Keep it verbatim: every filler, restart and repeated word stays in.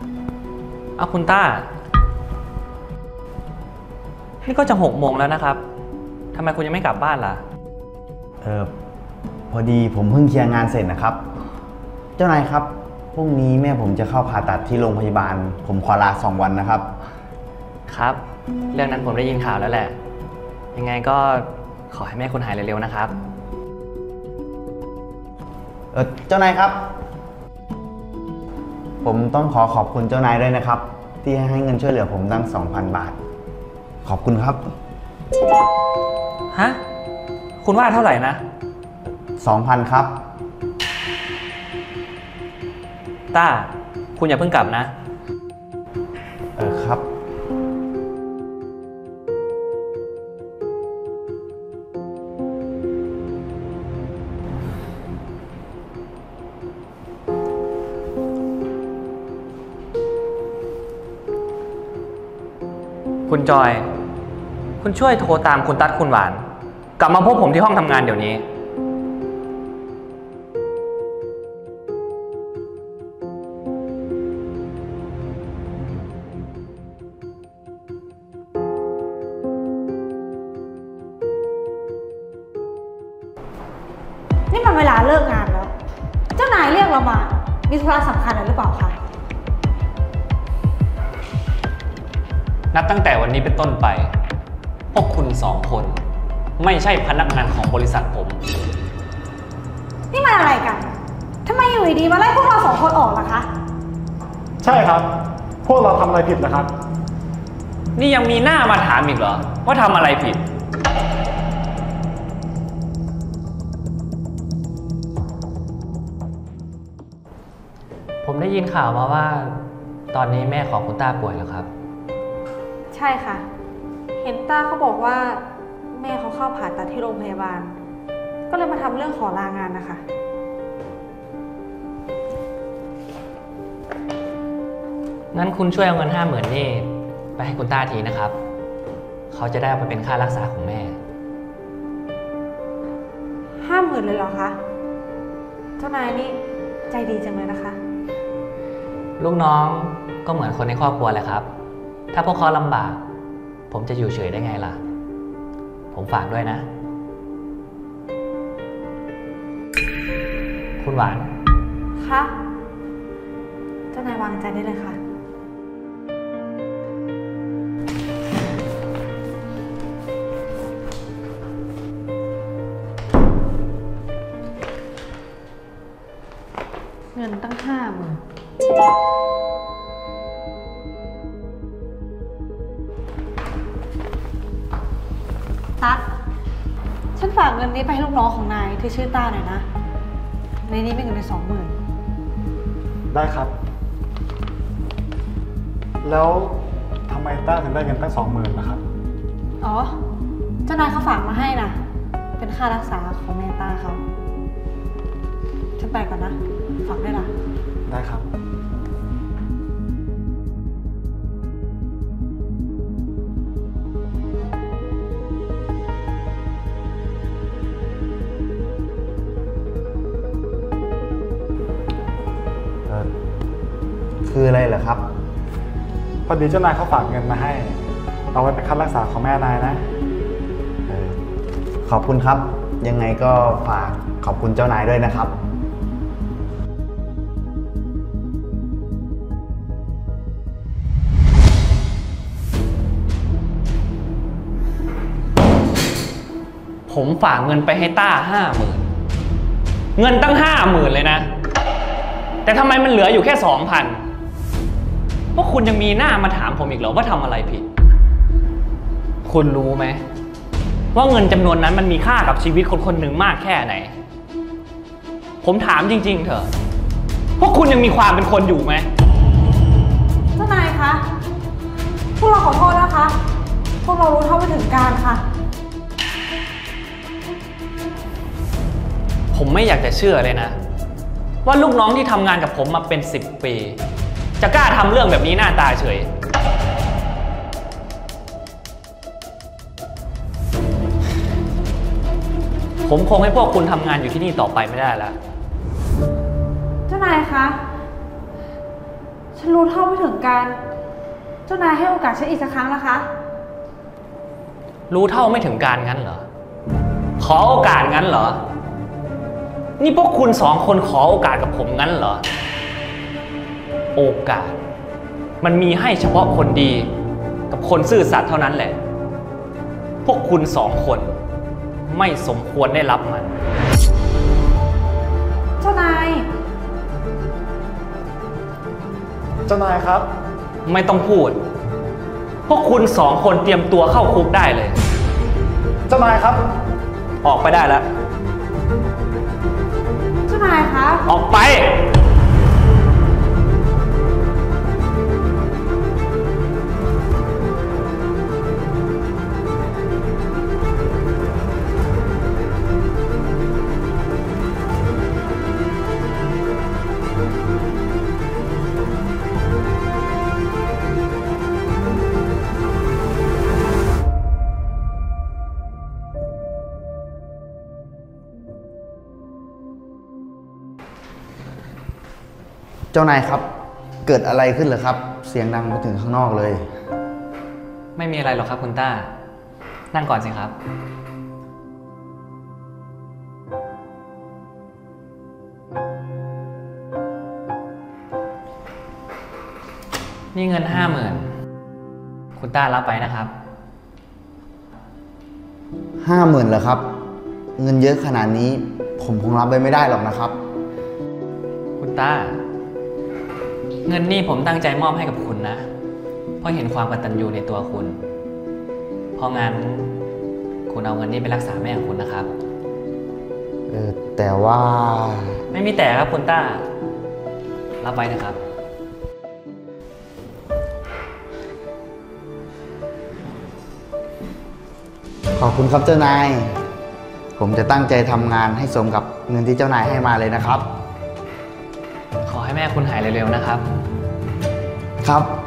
เอาคุณต้านี่ก็จะหกโมงแล้วนะครับทำไมคุณยังไม่กลับบ้านล่ะเออพอดีผมเพิ่งเคลียร์งานเสร็จนะครับเจ้านายครับพรุ่งนี้แม่ผมจะเข้าผ่าตัดที่โรงพยาบาลผมขอลาสองวันนะครับครับเรื่องนั้นผมได้ยินข่าวแล้วแหละยังไงก็ขอให้แม่คุณหายเร็วๆนะครับเออเจ้านายครับผมต้องขอขอบคุณเจ้านายด้วยนะครับที่ให้เงินช่วยเหลือผมตั้ง สองพัน บาทขอบคุณครับฮะคุณว่าเท่าไหร่นะสองพัน ครับต้าคุณอย่าเพิ่งกลับนะเออครับคุณจอยคุณช่วยโทรตามคุณตั๊ดคุณหวานกลับมาพบผมที่ห้องทำงานเดี๋ยวนี้นี่มันเวลาเลิกงานแล้วเจ้านายเรียกเรามามีธุระสำคัญอะไรหรือเปล่าคะนับตั้งแต่วันนี้เป็นต้นไปพวกคุณสองคนไม่ใช่พนักงานของบริษัทผมนี่มันอะไรกันทำไมอยู่ดีๆมาไล่พวกเราสองคนออกล่ะคะใช่ครับพวกเราทำอะไรผิดนะครับนี่ยังมีหน้ามาถามอีกเหรอว่าทำอะไรผิดผมได้ยินข่าวมาว่าตอนนี้แม่ของคุณต้าป่วยแล้วครับใช่ค่ะเห็นต้าเขาบอกว่าแม่เขาเข้าผ่าตัดที่โรงพยาบาลก็เลยมาทำเรื่องขอลางานนะคะงั้นคุณช่วยเอาเงินห้าหมื่นนี่ไปให้คุณต้าทีนะครับเขาจะได้เอาไปเป็นค่ารักษาของแม่ห้าหมื่นเลยเหรอคะเจ้านายนี่ใจดีจังเลยนะคะลูกน้องก็เหมือนคนในครอบครัวแหละครับถ้าพวกเขาลำบากผมจะอยู่เฉยได้ไงล่ะผมฝากด้วยนะคุณหวานคะเจ้านายวางใจได้เลยค่ะเงินตั้งห้าหมื่นตั๊กฉันฝากเงินนี้ไปให้ลูกน้องของนายที่ชื่อต้าหน่อยนะในนี้มีเงินในสองหมื่นได้ครับแล้วทำไมต้าถึงได้เงินตั้งสองหมื่นนะครับอ๋อเจ้านายเขาฝากมาให้นะเป็นค่ารักษาของแม่ต้าเขาฉันไปก่อนนะฝากด้วยล่ะได้ครับคืออะไรเหรอครับพอดีเจ้านายเขาฝากเงินมาให้เอาไว้เป็นค่ารักษาของแม่นายนะขอบคุณครับยังไงก็ฝากขอบคุณเจ้านายด้วยนะครับผมฝากเงินไปให้ต้าห้าหมื่นเงินตั้งห้าหมื่นเลยนะแต่ทำไมมันเหลืออยู่แค่สองพันพวกคุณยังมีหน้ามาถามผมอีกเหรอว่าทำอะไรผิดคุณรู้ไหมว่าเงินจำนวนนั้นมันมีค่ากับชีวิตคนคนหนึ่งมากแค่ไหนผมถามจริงๆเถอะพวกคุณยังมีความเป็นคนอยู่ไหมเจ้านายคะพวกเราขอโทษนะคะพวกเรารู้เท่าไม่ถึงการค่ะผมไม่อยากจะเชื่อเลยนะว่าลูกน้องที่ทำงานกับผมมาเป็นสิบปีจะกล้าทำเรื่องแบบนี้หน้าตาเฉยผมคงให้พวกคุณทำงานอยู่ที่นี่ต่อไปไม่ได้แล้วเจ้านายคะฉันฉันรู้เท่าไม่ถึงการ เจ้านายให้โอกาสฉันอีกสักครั้งนะคะรู้เท่าไม่ถึงการงั้นเหรอ ขอโอกาสงั้นเหรอ นี่พวกคุณสองคนขอโอกาสกับผมงั้นเหรอ โอกาส มันมีให้เฉพาะคนดีกับคนซื่อสัตย์เท่านั้นแหละ พวกคุณสองคนไม่สมควรได้รับมันเจ้านายเจ้านายครับไม่ต้องพูด พวกคุณสองคนเตรียมตัวเข้าคุกได้เลยเจ้านายครับออกไปได้แล้วเจ้านายคะออกไปเจ้านายครับ เกิดอะไรขึ้นเหรอครับ เสียงดังมาถึงข้างนอกเลยไม่มีอะไรหรอกครับคุณต้า นั่งก่อนสิครับ นี่เงินห้าหมื่นคุณต้ารับไปนะครับห้าหมื่นเหรอครับ เงินเยอะขนาดนี้ ผมคงรับไปไม่ได้หรอกนะครับคุณต้า เงินนี่ผมตั้งใจมอบให้กับคุณนะ เพราะเห็นความกตัญญูในตัวคุณ เพราะงั้นคุณเอาเงินนี้ไปรักษาแม่ของคุณนะครับเออแต่ว่าไม่มีแต่ครับคุณต้า รับไปนะครับขอบคุณครับเจ้านาย ผมจะตั้งใจทำงานให้สมกับเงินที่เจ้านายให้มาเลยนะครับขอให้แม่คุณหายเร็วๆนะครับครับ